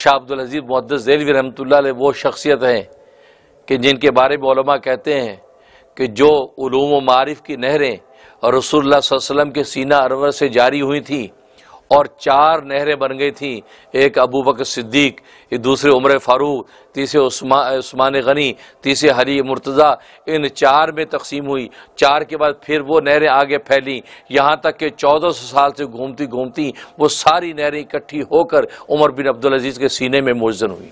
شاہ عبدالعزیز محدث دہلوی رحمۃ اللہ علیہ وہ شخصیت ہیں کہ جن کے بارے میں علماء کہتے ہیں کہ جو علوم و معارف کی نہریں اور رسول اللہ صلی اللہ علیہ وسلم کے سینہ انور سے جاری ہوئی تھیں اور 4 نہریں بن گئی تھیں، ایک ابو بکر صدیق، دوسرے عمر فاروق، تیسرے عثمان غنی، تیسرے علی مرتضیٰ، ان 4 میں تقسیم ہوئی۔ 4 کے بعد پھر وہ نہریں آگے پھیلیں، یہاں تک کہ 1400 سال سے گھومتی گھومتی وہ ساری نہریں اکٹھی ہو کر عمر بن عبدالعزیز کے سینے میں موزن ہوئی۔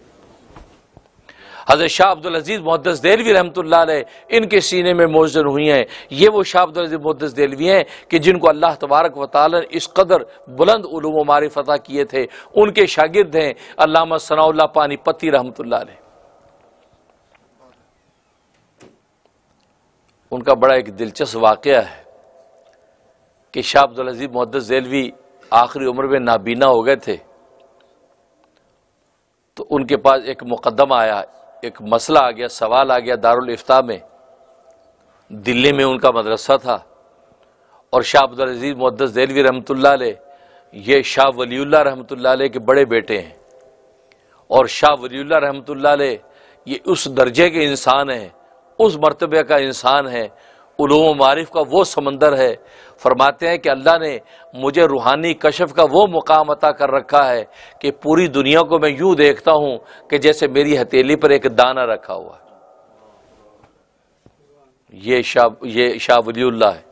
حضرت شاہ عبدالعزیز محدث دہلوی رحمۃ اللہ علیہ ان کے سینے میں موزن ہوئی ہیں۔ یہ وہ شاہ عبدالعزیز محدث دہلوی ہیں کہ جن کو اللہ تبارک و تعالی نے اس قدر بلند علوم و معرفت عطا کیے تھے۔ ان کے شاگرد ہیں علامہ ثناء اللہ پانی پتی رحمۃ اللہ علیہ۔ ان کا بڑا ایک دلچسپ واقعہ ہے کہ شاہ عبدالعزیز محدث دہلوی آخری عمر میں نابینا ہو گئے تھے، تو ان کے پاس ایک مقدمہ آیا، ایک مسئلہ آ گیا، سوال آ گیا دارالافتاء میں۔ دلی میں ان کا مدرسہ تھا، اور شاہ عبدالعزیز محدث دہلوی رحمۃ اللہ علیہ یہ شاہ ولی اللہ رحمۃ اللہ علیہ کے بڑے بیٹے ہیں، اور شاہ ولی اللہ رحمۃ اللہ علیہ یہ اس درجے کے انسان ہیں، اس مرتبے کا انسان ہے، علوم و معارف کا وہ سمندر ہے۔ فرماتے ہیں کہ اللہ نے مجھے روحانی کشف کا وہ مقام عطا کر رکھا ہے کہ پوری دنیا کو میں یوں دیکھتا ہوں کہ جیسے میری ہتھیلی پر ایک دانہ رکھا ہوا ہے۔ یہ شاہ ولی اللہ ہے۔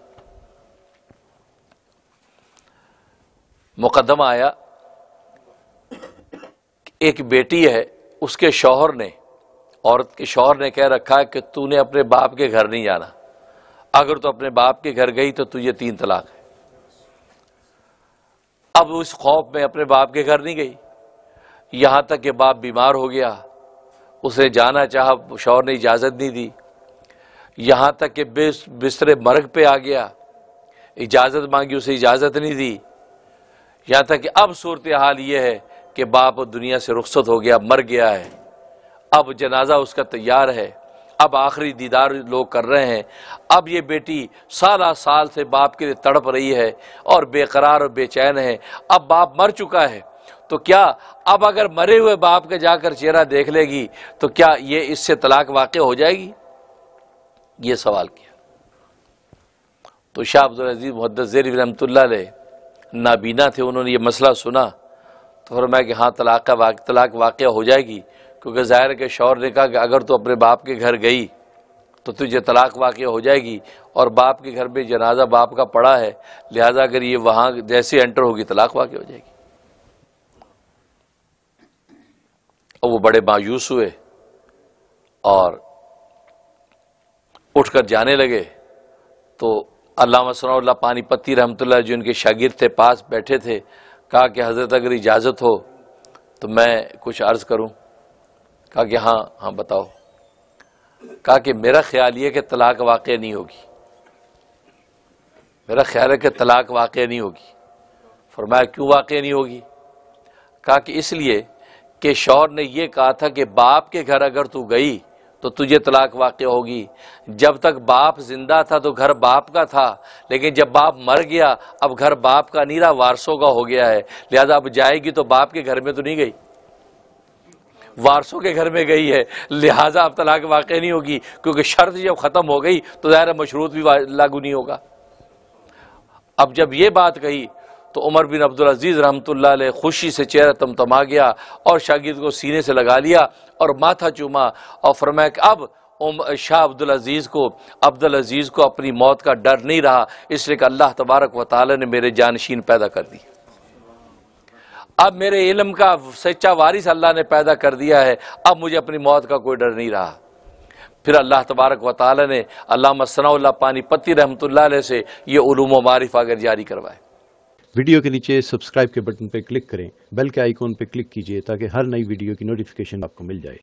مقدمہ آیا، ایک بیٹی ہے، اس کے شوہر نے، عورت کے شوہر نے کہہ رکھا ہے کہ تو نے اپنے باپ کے گھر نہیں جانا، اگر تو اپنے باپ کے گھر گئی تو تجھے 3 طلاق ہے۔ اب اس خوف میں اپنے باپ کے گھر نہیں گئی، یہاں تک کہ باپ بیمار ہو گیا، اسے جانا چاہا، شوہر نے اجازت نہیں دی، یہاں تک کہ بستر مرگ پہ آ گیا، اجازت مانگی، اسے اجازت نہیں دی، یہاں تک کہ اب صورتحال یہ ہے کہ باپ دنیا سے رخصت ہو گیا، مر گیا ہے، اب جنازہ اس کا تیار ہے، اب آخری دیدار لوگ کر رہے ہیں۔ اب یہ بیٹی سالہ سال سے باپ کے لیے تڑپ رہی ہے اور بے قرار اور بے چین ہے۔ اب باپ مر چکا ہے، تو کیا اب اگر مرے ہوئے باپ کا جا کر چہرہ دیکھ لے گی تو کیا یہ اس سے طلاق واقع ہو جائے گی؟ یہ سوال کیا۔ تو شاہ عبدالعزیز محدث دہلوی رحمۃ اللہ علیہ نابینا تھے، انہوں نے یہ مسئلہ سنا تو فرمایا کہ ہاں طلاق واقع ہو جائے گی، کیونکہ ظاہر کے شوہر نے کہا کہ اگر تو اپنے باپ کے گھر گئی تو تجھے طلاق واقع ہو جائے گی، اور باپ کے گھر میں جنازہ باپ کا پڑا ہے، لہذا اگر یہ وہاں جیسے انٹر ہوگی طلاق واقع ہو جائے گی۔ اور وہ بڑے مایوس ہوئے اور اٹھ کر جانے لگے، تو علامہ ثناء اللہ پانی پتی رحمۃ اللہ جو ان کے شاگرد تھے پاس بیٹھے تھے، کہا کہ حضرت اگر اجازت ہو تو میں کچھ عرض کروں۔ کہا کہ ہاں بتاؤ۔ کہا کہ میرا خیال یہ کہ طلاق واقع نہیں ہوگی، میرا خیال ہے کہ طلاق واقع نہیں ہوگی۔ فرمایا کیوں واقع نہیں ہوگی؟ کہا کہ اس لیے کہ شوہر نے یہ کہا تھا کہ باپ کے گھر اگر تو گئی تو تجھے طلاق واقع ہوگی، جب تک باپ زندہ تھا تو گھر باپ کا تھا، لیکن جب باپ مر گیا اب گھر باپ کا نہیں رہا، وارثوں کا ہو گیا ہے، لہذا اب جائے گی تو باپ کے گھر میں تو نہیں گئی، وارثوں کے گھر میں گئی ہے، لہذا اب طلاق واقع نہیں ہوگی، کیونکہ شرط جب ختم ہو گئی تو ظاہر مشروط بھی لاگو نہیں ہوگا۔ اب جب یہ بات کہی تو عمر بن عبدالعزیز رحمۃ اللہ علیہ خوشی سے چہرہ تمتما گیا اور شاگرد کو سینے سے لگا لیا اور ماتھا چوما اور فرمایا کہ اب شاہ عبدالعزیز کو اپنی موت کا ڈر نہیں رہا، اس لیے کہ اللہ تبارک و تعالی نے میرے جانشین پیدا کر دی، اب میرے علم کا سچا وارث اللہ نے پیدا کر دیا ہے، اب مجھے اپنی موت کا کوئی ڈر نہیں رہا۔ پھر اللہ تبارک و تعالی نے علامہ ثناء اللہ پانی پتی رحمۃ اللہ علیہ سے یہ علوم و معارف اگر جاری کروائے۔ ویڈیو کے نیچے سبسکرائب کے بٹن پہ کلک کریں، بیل کے آئیکن پہ کلک کیجئے تاکہ ہر نئی ویڈیو کی نوٹیفیکیشن آپ کو مل جائے۔